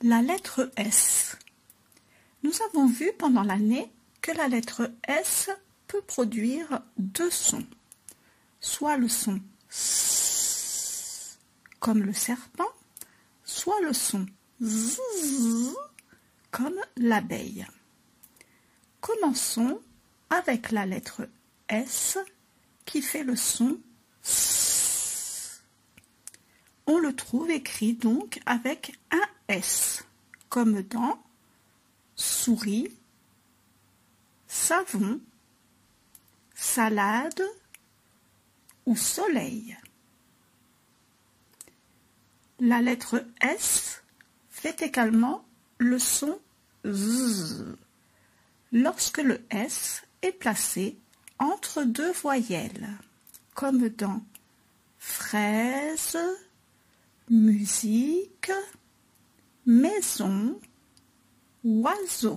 La lettre S. Nous avons vu pendant l'année que la lettre S peut produire deux sons, soit le son S comme le serpent, soit le son Z comme l'abeille. Commençons avec la lettre S qui fait le son S. On le trouve écrit donc avec un S, comme dans souris, savon, salade ou soleil. La lettre S fait également le son Z lorsque le S est placé entre deux voyelles, comme dans fraise, musique, maison, oiseau.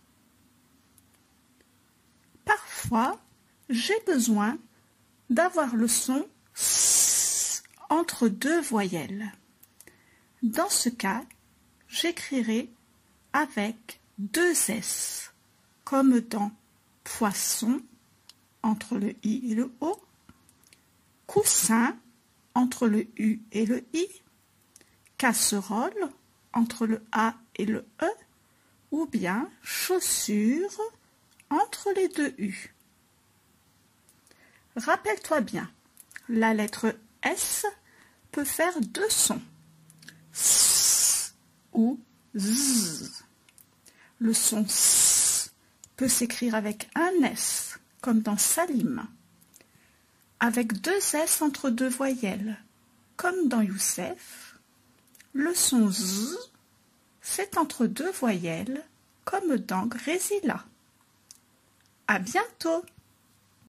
Parfois, j'ai besoin d'avoir le son S entre deux voyelles. Dans ce cas, j'écrirai avec deux S, comme dans poisson entre le I et le O, coussin entre le U et le I, casserole entre le A et le E, ou bien chaussure entre les deux U. Rappelle-toi bien, la lettre S peut faire deux sons, S ou Z. Le son S peut s'écrire avec un S, comme dans Salim, avec deux S entre deux voyelles, comme dans Youssef. Le son Z, c'est entre deux voyelles, comme dans Grésila. À bientôt!